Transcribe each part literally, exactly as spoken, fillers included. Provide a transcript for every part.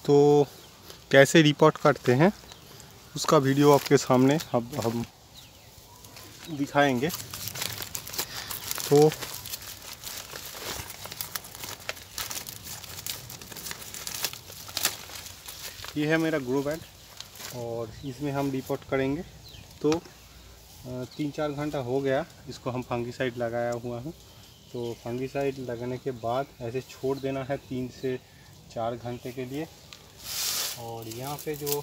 तो कैसे रिपोर्ट करते हैं उसका वीडियो आपके सामने अब हम दिखाएंगे। तो ये है मेरा ग्रो बैग और इसमें हम रिपोर्ट करेंगे। तो तीन चार घंटा हो गया इसको हम फंगीसाइड लगाया हुआ हूँ। तो फंगीसाइड लगाने के बाद ऐसे छोड़ देना है तीन से चार घंटे के लिए। और यहाँ पे जो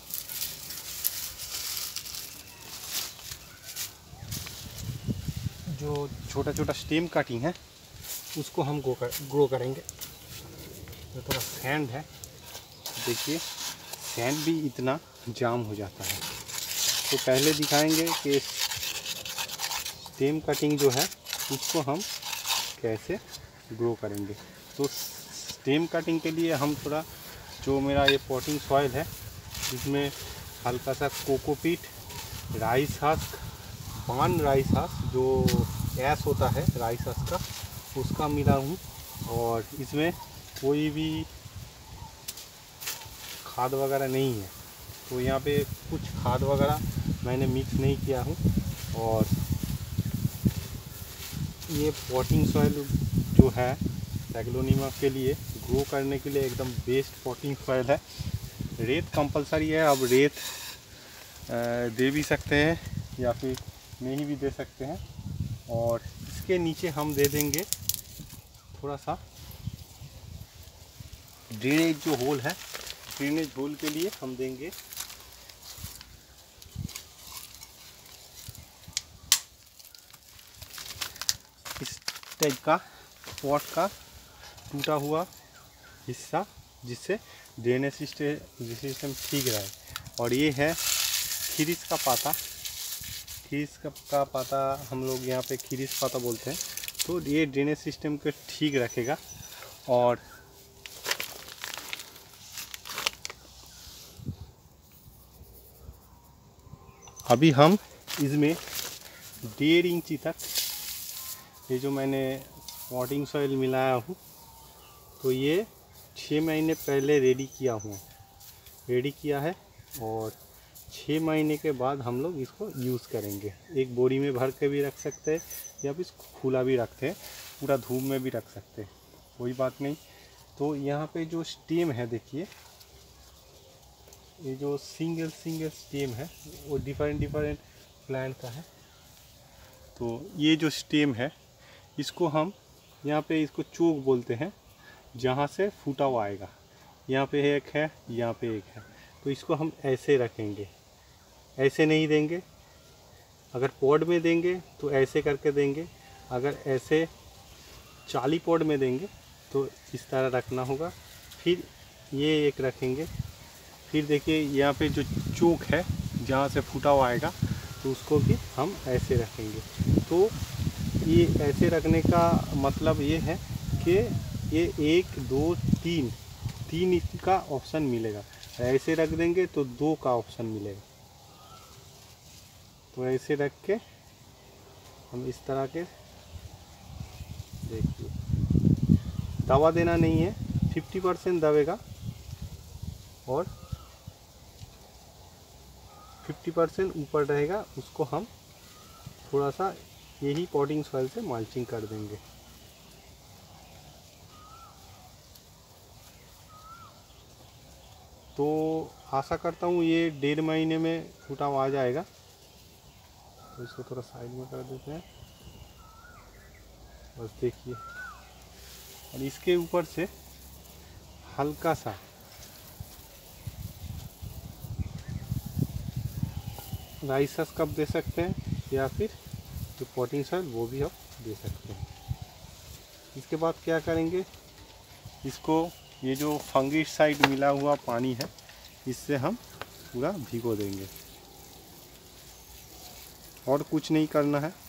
जो छोटा छोटा स्टेम कटिंग है उसको हम ग्रो कर ग्रो करेंगे। तो थोड़ा सैंड है, देखिए सैंड भी इतना जाम हो जाता है। तो पहले दिखाएंगे कि स्टेम कटिंग जो है उसको हम कैसे ग्रो करेंगे। तो स्टेम कटिंग के लिए हम थोड़ा जो मेरा ये पॉटिंग सॉइल है इसमें हल्का सा कोकोपीट, राइस हस्क, पान राइस हस्क जो ऐश होता है राइस हस्क का उसका मिला हूँ। और इसमें कोई भी खाद वगैरह नहीं है, तो यहाँ पे कुछ खाद वगैरह मैंने मिक्स नहीं किया हूँ। और ये पॉटिंग सॉइल जो है एग्लोनिमा के लिए ग्रो करने के लिए एकदम बेस्ट पॉटिंग सॉइल है। रेत कंपलसरी है, अब रेत दे भी सकते हैं या फिर नहीं भी दे सकते हैं। और इसके नीचे हम दे देंगे थोड़ा सा ड्रेनेज जो होल है, ड्रेनेज होल के लिए हम देंगे इस टाइप का पॉट का टूटा हुआ हिस्सा, जिससे ड्रेनेज सिस्टम ठीक रहे। और ये है खीरिस का पाता, खीरिस का पाता हम लोग यहाँ पे खीरिस पाता बोलते हैं। तो ये ड्रेनेज सिस्टम को ठीक रखेगा। और अभी हम इसमें डेढ़ इंची तक ये जो मैंने पॉटिंग सॉइल मिलाया हूँ तो ये छः महीने पहले रेडी किया हुआ रेडी किया है। और छः महीने के बाद हम लोग इसको यूज़ करेंगे। एक बोरी में भर के भी रख सकते हैं या फिर खुला भी रखते हैं, पूरा धूप में भी रख सकते हैं, कोई बात नहीं। तो यहाँ पे जो स्टेम है देखिए, ये जो सिंगल सिंगल स्टेम है वो डिफरेंट डिफरेंट प्लांट का है। तो ये जो स्टेम है इसको हम यहाँ पे इसको चोक बोलते हैं, जहाँ से फूटा हुआ आएगा। यहाँ पे एक है, यहाँ पे एक है। तो इसको हम ऐसे रखेंगे, ऐसे नहीं देंगे। अगर पॉड में देंगे तो ऐसे करके देंगे, अगर ऐसे चाली पॉड में देंगे तो इस तरह रखना होगा। फिर ये एक रखेंगे। फिर देखिए यहाँ पे जो चोक है जहाँ से फूटा हुआ आएगा तो उसको भी हम ऐसे रखेंगे। तो ये ऐसे रखने का मतलब ये है कि ये एक दो तीन तीन इसका ऑप्शन मिलेगा। ऐसे रख देंगे तो दो का ऑप्शन मिलेगा। तो ऐसे रख के हम इस तरह के देखिए, दवा देना नहीं है, फिफ्टी परसेंट दबेगा और फिफ्टी परसेंट ऊपर रहेगा। उसको हम थोड़ा सा यही पॉटिंग सॉइल से मल्चिंग कर देंगे। तो आशा करता हूँ ये डेढ़ महीने में फूटा हुआ आ जाएगा। तो इसको थोड़ा साइड में कर देते हैं, बस देखिए। और इसके ऊपर से हल्का सा राइस कप दे सकते हैं या फिर जो पॉटिंग सॉइल वो भी आप दे सकते हैं। इसके बाद क्या करेंगे, इसको ये जो फंगीसाइड मिला हुआ पानी है इससे हम पूरा भिगो देंगे और कुछ नहीं करना है।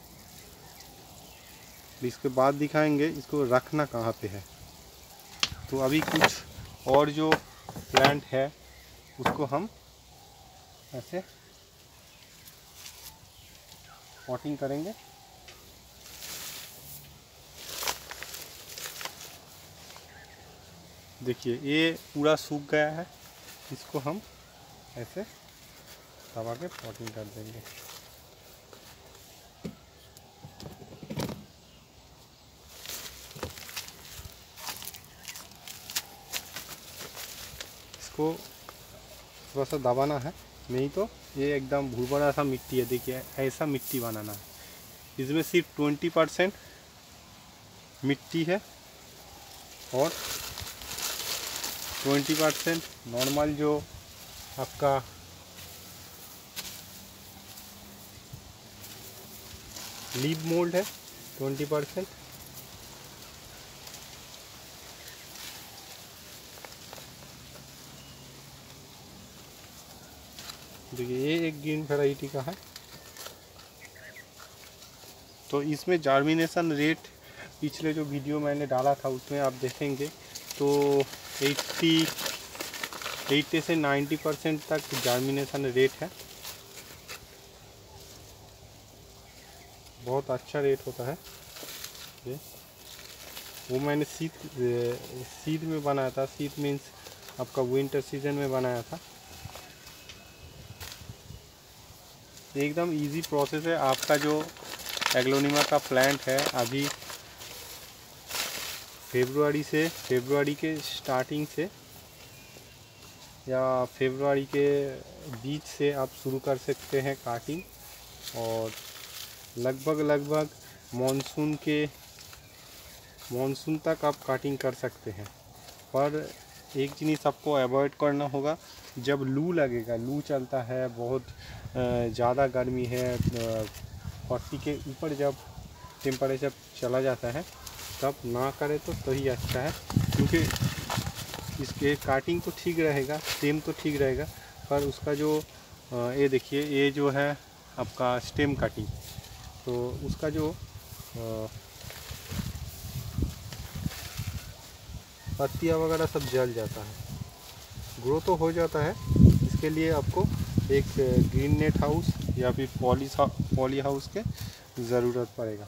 इसके बाद दिखाएंगे इसको रखना कहाँ पे है। तो अभी कुछ और जो प्लांट है उसको हम ऐसे पॉटिंग करेंगे। देखिए ये पूरा सूख गया है, इसको हम ऐसे दबा के पॉटिंग कर देंगे। इसको थोड़ा सा दबाना है, नहीं तो ये एकदम भूरभूरा सा मिट्टी है। देखिए ऐसा मिट्टी बनाना है। इसमें सिर्फ ट्वेंटी परसेंट मिट्टी है और ट्वेंटी परसेंट नॉर्मल जो आपका लीफ मोल्ड है, ट्वेंटी परसेंट। देखिए ये एक ग्रीन वैरायटी का है। तो इसमें जर्मिनेशन रेट पिछले जो वीडियो मैंने डाला था उसमें आप देखेंगे तो एट्टी एट्टी से नाइन्टी परसेंट तक जर्मिनेशन रेट है। बहुत अच्छा रेट होता है ये। वो मैंने सीड सीड में बनाया था। सीड मीन्स आपका विंटर सीजन में बनाया था। एकदम इजी प्रोसेस है। आपका जो एग्लोनिमा का प्लांट है अभी फेब्रुआरी से फेब्रुआरी के स्टार्टिंग से या फेब्रुआरी के बीच से आप शुरू कर सकते हैं काटिंग, और लगभग लगभग मॉनसून के मॉनसून तक आप काटिंग कर सकते हैं। पर एक चीज़ आपको अवॉइड करना होगा, जब लू लगेगा, लू चलता है, बहुत ज़्यादा गर्मी है, फोर्टी के ऊपर जब टेम्परेचर चला जाता है तब ना करें तो सही अच्छा है। क्योंकि इसके काटिंग तो ठीक रहेगा, स्टेम तो ठीक रहेगा, पर उसका जो ये देखिए ये जो है आपका स्टेम कटिंग, तो उसका जो पत्तियाँ वगैरह सब जल जाता है। ग्रो तो हो जाता है, इसके लिए आपको एक ग्रीन नेट हाउस या फिर पॉली पॉली हाउस के ज़रूरत पड़ेगा।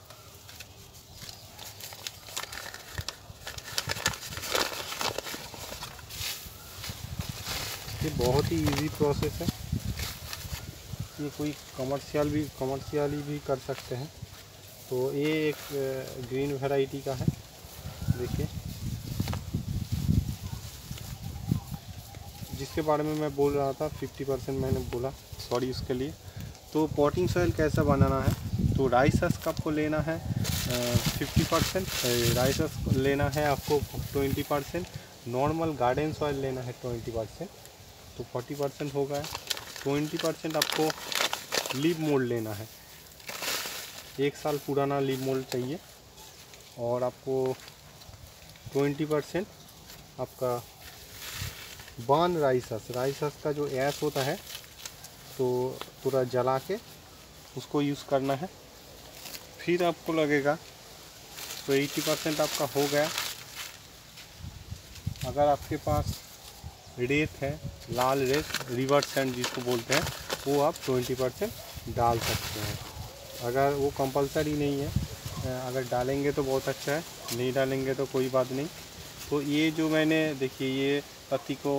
ये बहुत ही इजी प्रोसेस है। ये कोई कमर्शियल भी कमर्शियली भी कर सकते हैं। तो ये एक ग्रीन वैरायटी का है। देखिए जिसके बारे में मैं बोल रहा था, फिफ्टी परसेंट मैंने बोला, सॉरी उसके लिए। तो पॉटिंग सॉइल कैसा बनाना है, तो राइस हस्क आपको लेना है फिफ्टी परसेंट, राइस हस्क लेना है आपको twenty percent, normal garden soil लेना है ट्वेंटी परसेंट, तो फोर्टी परसेंट हो गया। ट्वेंटी परसेंट आपको लीफ मोल्ड लेना है, एक साल पुराना लीफ मोल्ड चाहिए। और आपको ट्वेंटी परसेंट आपका बान राइस हस्क, राइस हस्क का जो ऐश होता है तो पूरा जला के उसको यूज़ करना है। फिर आपको लगेगा तो एटी परसेंट आपका हो गया। अगर आपके पास रेत है, लाल रेत, रिवर सैंड जिसको बोलते हैं, वो आप ट्वेंटी परसेंट डाल सकते हैं। अगर वो कंपलसरी नहीं है, अगर डालेंगे तो बहुत अच्छा है, नहीं डालेंगे तो कोई बात नहीं। तो ये जो मैंने देखिए ये पत्ती को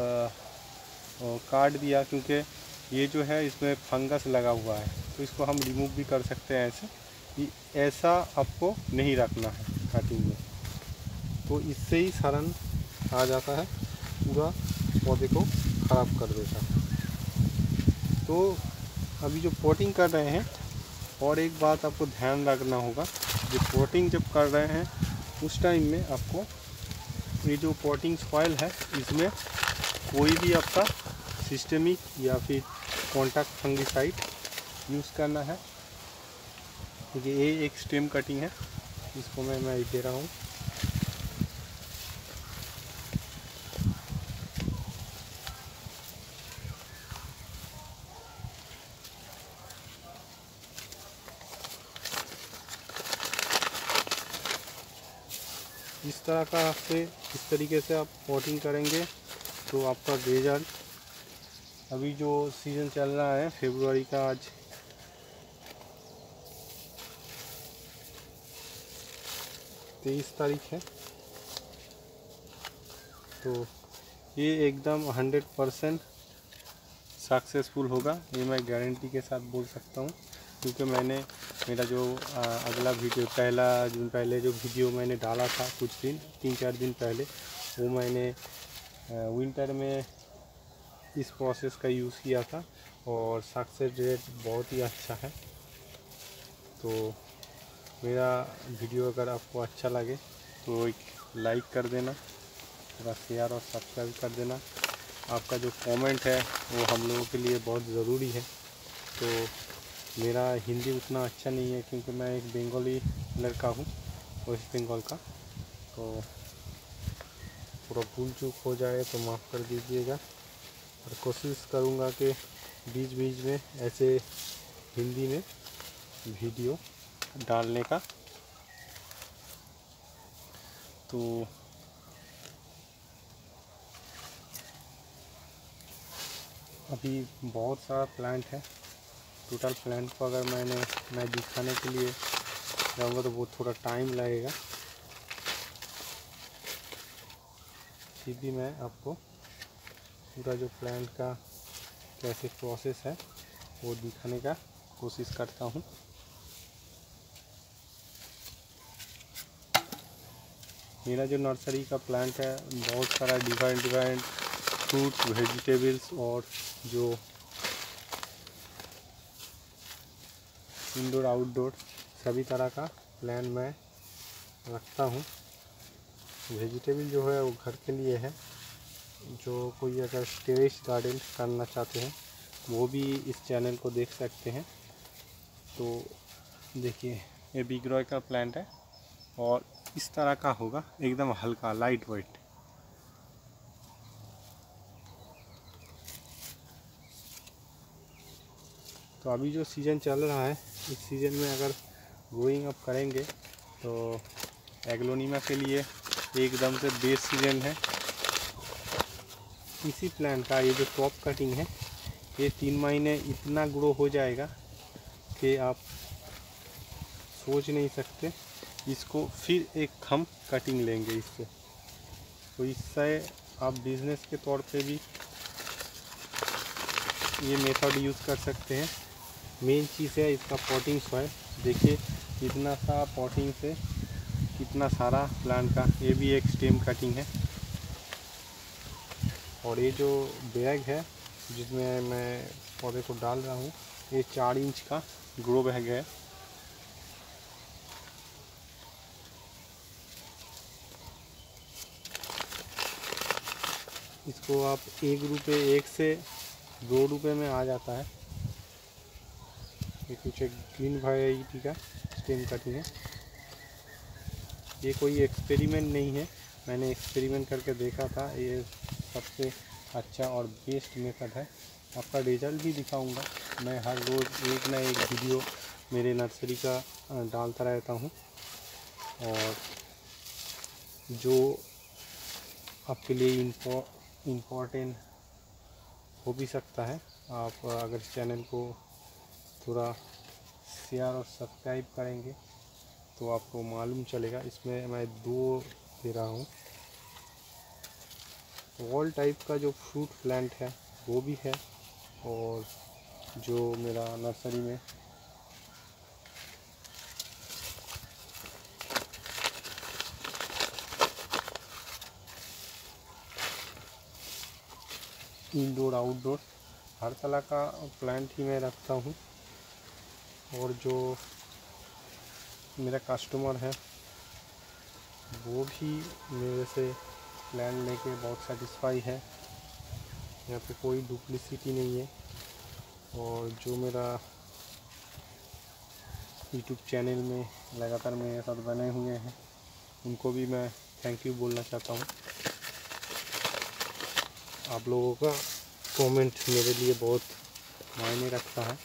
काट दिया, क्योंकि ये जो है इसमें फंगस लगा हुआ है, तो इसको हम रिमूव भी कर सकते हैं ऐसे। ऐसा आपको नहीं रखना है कटिंग में, तो इससे ही सड़न आ जाता है, पूरा पौधे को ख़राब कर देता है। तो अभी जो पॉटिंग कर रहे हैं, और एक बात आपको ध्यान रखना होगा, जो पॉटिंग जब कर रहे हैं उस टाइम में आपको ये जो पॉटिंग सॉइल है इसमें कोई भी आपका सिस्टेमिक या फिर कॉन्टैक्ट फंगिसाइड यूज़ करना है। क्योंकि ये एक स्टेम कटिंग है, इसको मैं मैं दे रहा हूँ। इस तरह का से इस तरीके से आप पॉटिंग करेंगे तो आपका रिजल्ट, अभी जो सीज़न चल रहा है फरवरी का, आज तेईस तारीख है, तो ये एकदम हंड्रेड परसेंट सक्सेसफुल होगा, ये मैं गारंटी के साथ बोल सकता हूँ। क्योंकि मैंने मेरा जो आ, अगला वीडियो पहला दिन पहले जो वीडियो मैंने डाला था कुछ दिन तीन चार दिन पहले, वो मैंने विंटर में इस प्रोसेस का यूज़ किया था और सक्सेस रेट बहुत ही अच्छा है। तो मेरा वीडियो अगर आपको अच्छा लगे तो एक लाइक कर देना, थोड़ा शेयर और सब्सक्राइब कर देना। आपका जो कमेंट है वो हम लोगों के लिए बहुत ज़रूरी है। तो मेरा हिंदी उतना अच्छा नहीं है क्योंकि मैं एक बंगाली लड़का हूँ, वेस्ट बंगाल का, तो पूरा भूल चूक हो जाए तो माफ़ कर दीजिएगा। और कोशिश करूँगा कि बीच बीच में ऐसे हिंदी में वीडियो डालने का। तो अभी बहुत सारा प्लांट है, टोटल प्लांट को अगर मैंने मैं दिखाने के लिए जाऊँगा तो वो थोड़ा टाइम लगेगा। फिर भी मैं आपको पूरा जो प्लांट का कैसे प्रोसेस है वो दिखाने का कोशिश करता हूँ। मेरा जो नर्सरी का प्लांट है बहुत सारा डिफरेंट डिफरेंट फ्रूट्स, वेजिटेबल्स और जो इंडोर आउटडोर सभी तरह का प्लांट मैं रखता हूँ। वेजिटेबल जो है वो घर के लिए है, जो कोई अगर टेरेस गार्डन करना चाहते हैं वो भी इस चैनल को देख सकते हैं। तो देखिए ये बिग रॉय का प्लांट है और इस तरह का होगा, एकदम हल्का लाइट वेट। तो अभी जो सीज़न चल रहा है इस सीज़न में अगर ग्रोइंग अप करेंगे तो एग्लोनिमा के लिए एकदम से बेस्ट सीज़न है। इसी प्लांट का ये जो टॉप कटिंग है ये तीन महीने इतना ग्रो हो जाएगा कि आप सोच नहीं सकते। इसको फिर एक हम कटिंग लेंगे इससे, तो इससे आप बिज़नेस के तौर पे भी ये मेथड यूज़ कर सकते हैं। मेन चीज़ है इसका पॉटिंग सॉइल। देखिए कितना सा पॉटिंग से कितना सारा प्लांट का, ये भी एक स्टेम कटिंग है। और ये जो बैग है जिसमें मैं पौधे को डाल रहा हूँ ये चार इंच का ग्रो बैग है। इसको आप एक रुपये एक से दो रुपये में आ जाता है। ये कुछ एक ग्रीन वैरायटी का स्टेम कटिंग है। ये कोई एक्सपेरिमेंट नहीं है, मैंने एक्सपेरिमेंट करके देखा था, ये सबसे अच्छा और बेस्ट मेथड है। आपका रिजल्ट भी दिखाऊंगा। मैं हर रोज़ एक ना एक वीडियो मेरे नर्सरी का डालता रहता हूँ और जो आपके लिए इम्पोर्टेंट हो भी सकता है। आप अगर इस चैनल को थोड़ा शेयर और सब्सक्राइब करेंगे तो आपको मालूम चलेगा। इसमें मैं दो दे रहा हूँ। ऑल टाइप का जो फ्रूट प्लांट है वो भी है और जो मेरा नर्सरी में इंडोर आउटडोर हर तरह का प्लांट ही मैं रखता हूँ। और जो मेरा कस्टमर है वो भी मेरे से प्लांट लेके बहुत सेटिस्फाई है। यहाँ पे कोई डुप्लिसिटी नहीं है। और जो मेरा यूट्यूब चैनल में लगातार मेरे साथ बने हुए हैं उनको भी मैं थैंक यू बोलना चाहता हूँ। आप लोगों का कमेंट मेरे लिए बहुत मायने रखता है।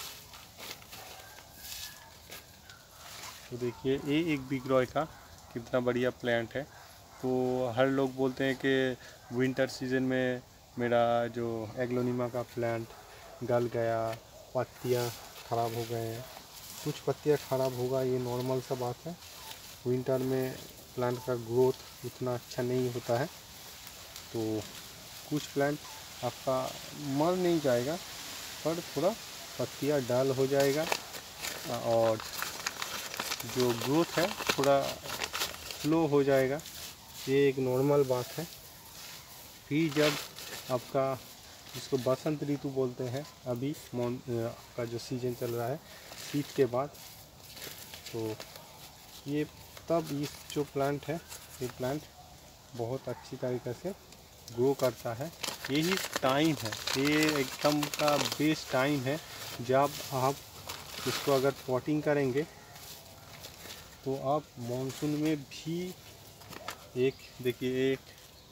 तो देखिए ये एक बिग रॉय का कितना बढ़िया प्लांट है। तो हर लोग बोलते हैं कि विंटर सीजन में मेरा जो एग्लोनिमा का प्लांट गल गया, पत्तियां ख़राब हो गए हैं। कुछ पत्तियां ख़राब होगा, ये नॉर्मल सा बात है। विंटर में प्लांट का ग्रोथ उतना अच्छा नहीं होता है। तो कुछ प्लांट आपका मर नहीं जाएगा, पर थोड़ा पत्तियाँ डल हो जाएगा और जो ग्रोथ है थोड़ा स्लो हो जाएगा। ये एक नॉर्मल बात है। फिर जब आपका, जिसको बसंत ऋतु बोलते हैं, अभी मॉन का जो सीजन चल रहा है शीत के बाद, तो ये तब इस जो प्लांट है, ये प्लांट बहुत अच्छी तरीक़े से ग्रो करता है। यही टाइम है, ये एकदम का बेस्ट टाइम है जब आप इसको अगर पॉटिंग करेंगे तो आप मॉनसून में भी एक देखिए, एक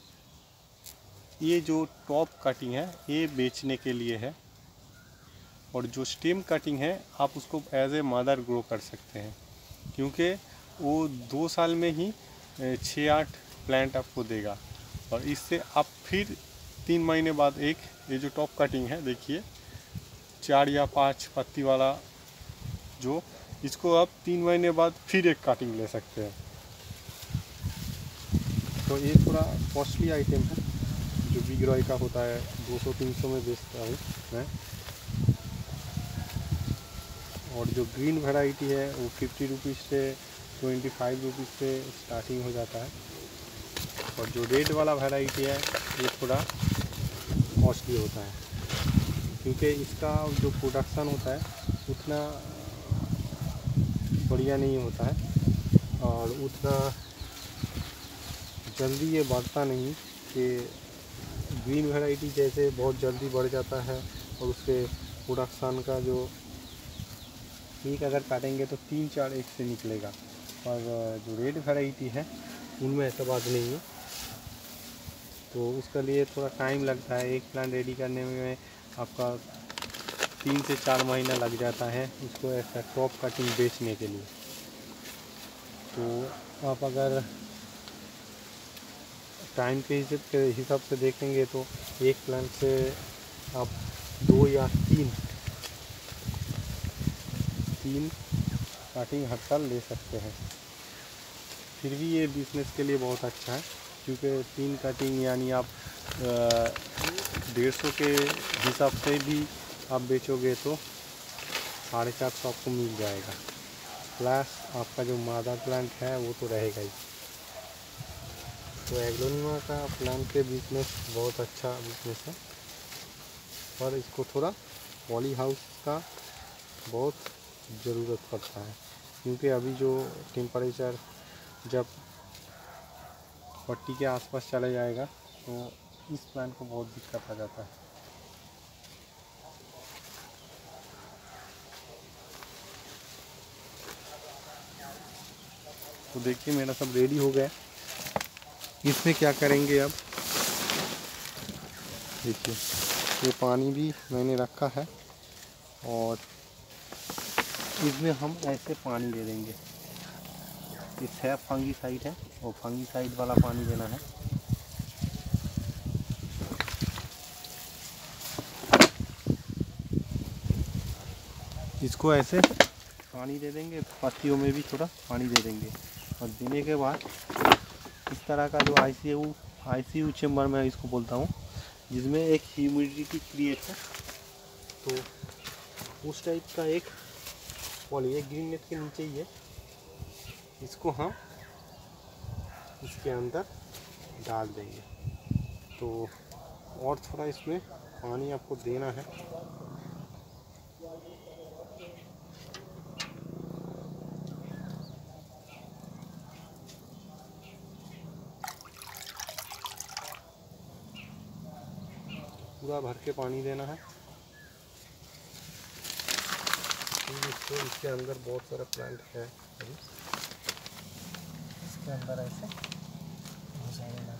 ये जो टॉप कटिंग है ये बेचने के लिए है, और जो स्टेम कटिंग है आप उसको एज ए मदर ग्रो कर सकते हैं, क्योंकि वो दो साल में ही छः आठ प्लांट आपको देगा। और इससे आप फिर तीन महीने बाद एक, ये जो टॉप कटिंग है देखिए, चार या पाँच पत्ती वाला, जो इसको आप तीन महीने बाद फिर एक कटिंग ले सकते हैं। तो ये थोड़ा कॉस्टली आइटम है, जो बिग रॉय का होता है दो सौ तीन सौ में बेचता हूँ मैं, और जो ग्रीन वैरायटी है वो फिफ्टी रुपीज़ से ट्वेंटी फाइव रुपीज़ से स्टार्टिंग हो जाता है, और जो रेड वाला वैरायटी है ये थोड़ा कॉस्टली होता है, क्योंकि इसका जो प्रोडक्शन होता है उतना बढ़िया नहीं होता है और उतना जल्दी ये बढ़ता नहीं, कि ग्रीन वैरायटी जैसे बहुत जल्दी बढ़ जाता है और उसके प्रोडक्शन का जो एक अगर काटेंगे तो तीन चार एक से निकलेगा, और जो रेड वैरायटी है उनमें ऐसा बात नहीं है। तो उसके लिए थोड़ा टाइम लगता है, एक प्लांट रेडी करने में आपका तीन से चार महीना लग जाता है उसको ऐसा टॉप कटिंग बेचने के लिए। तो आप अगर टाइम के हिसाब के हिसाब से देखेंगे तो एक प्लांट से आप दो या तीन तीन कटिंग हर साल ले सकते हैं। फिर भी ये बिज़नेस के लिए बहुत अच्छा है, क्योंकि तीन कटिंग यानी आप डेढ़ सौ के हिसाब से भी आप बेचोगे तो साढ़े चार सौ आपको मिल जाएगा, प्लस आपका जो मादा प्लांट है वो तो रहेगा ही। तो एग्लोनिमा का प्लांट के बिजनेस बहुत अच्छा बिजनेस है, पर इसको थोड़ा पॉली हाउस का बहुत ज़रूरत पड़ता है, क्योंकि अभी जो टेम्परेचर जब फोर्टी के आसपास चला जाएगा तो इस प्लांट को बहुत दिक्कत आ जाता है। तो देखिए मेरा सब रेडी हो गया। इसमें क्या करेंगे अब, देखिए ये पानी भी मैंने रखा है और इसमें हम ऐसे पानी दे देंगे। इस है फंगीसाइड है, वो फंगीसाइड वाला पानी देना है। इसको ऐसे पानी दे देंगे, पत्तियों में भी थोड़ा पानी दे देंगे, और देने के बाद इस तरह का जो आईसीयू आईसीयू चेम्बर में इसको बोलता हूँ, जिसमें एक ह्यूमिडिटी क्रिएट है, तो उस टाइप का एक पॉली, एक ग्रीन नेट के नीचे ही है, इसको हम इसके अंदर डाल देंगे। तो और थोड़ा इसमें पानी आपको देना है। पूरा भर के पानी देना है। इसको इसके अंदर बहुत सारा प्लांट है, अभी इसके अंदर ऐसे घुसाना है।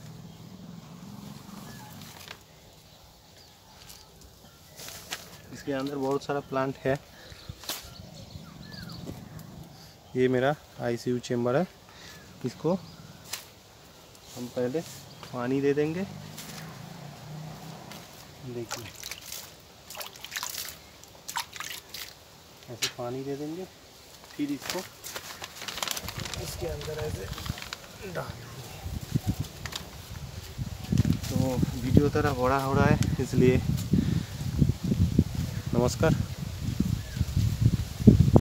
इसके अंदर बहुत सारा प्लांट है। ये मेरा आईसीयू चेम्बर है, इसको हम पहले पानी दे देंगे। देखिए ऐसे पानी दे देंगे, फिर इसको इसके अंदर ऐसे डाल देंगे। तो तो वीडियो तरह बड़ा हो रहा है, इसलिए नमस्कार।